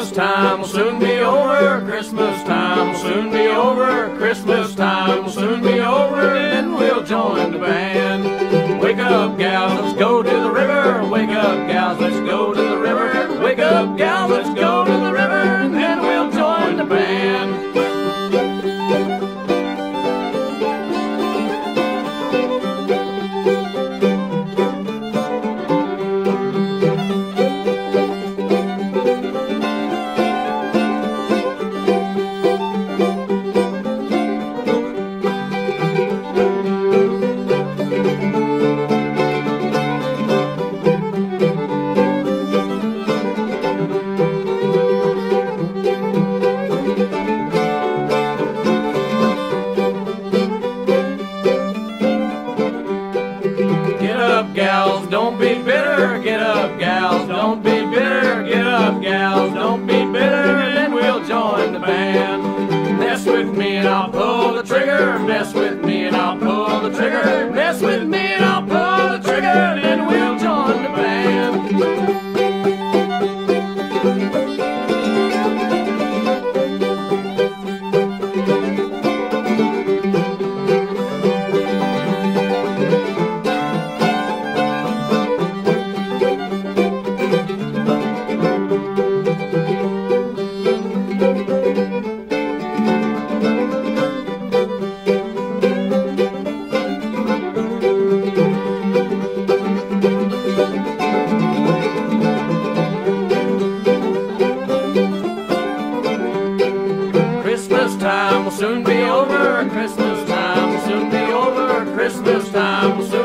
Christmas time will soon be over. Christmas time will soon be over. Christmas time will soon be over. Then we'll join the band. Wake up, gals, let's go to the river. Wake up, gals, let's go to the river. Wake up, gals, let's go to the river. And then we'll join the band. Gals, don't be bitter. Get up, gals, don't be bitter. Get up, gals, don't be bitter. And then we'll join the band. Mess with me and I'll pull the trigger. Mess with me and I'll pull the trigger. Mess with me and I'll pull the trigger. And then we'll join the band. Christmas time will soon be over. Christmas time will soon be over. Christmas time will soon be over.